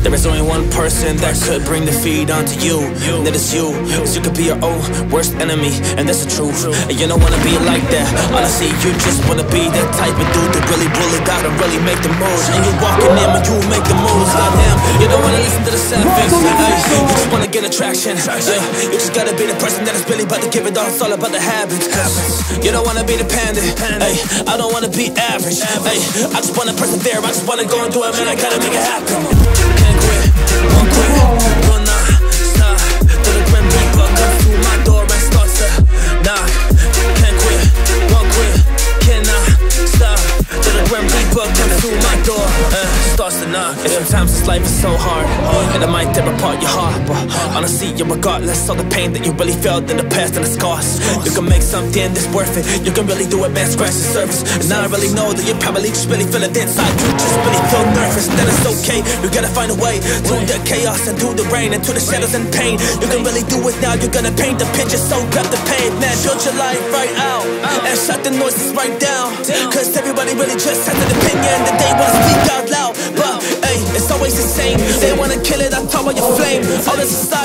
There is only one person that could bring defeat onto you, and that is you. So you could be your own worst enemy, and that's the truth. And you don't wanna be like that. Honestly, you just wanna be that type of dude that really bully out and really make the moves. And you walking in when you make the moves. Goddamn, you don't wanna listen to the sad face. You just wanna get attraction. You just gotta be the person that is really about to give it all. It's all about the habits. You don't wanna be dependent. I don't wanna be average. I just wanna persevere. I just wanna go and do it, man. I gotta make it happen. Can't quit, won't quit, will not stop. Till the grim reaper comes through my door and starts to knock. Can't quit, won't quit, cannot stop. Till the grim reaper comes through my door and starts to knock. And sometimes this life is so hard, and it might tear apart your heart. But honestly, regardless of the pain that you really felt in the past and the scars, you can make something that's worth it. You can really do it, man. Scratch the surface. And I really know that you probably just really feel it inside. You just really feel nervous. That it's okay. You gotta find a way through the chaos and through the rain and through the shadows and pain. You can really do it now. You're gonna paint the picture, so grab the pain, man. Build your life right out and shut the noises right down. Cause everybody really just has an opinion that they wanna speak out loud. But hey, it's always the same. They wanna kill it on top of your flame. All this aside,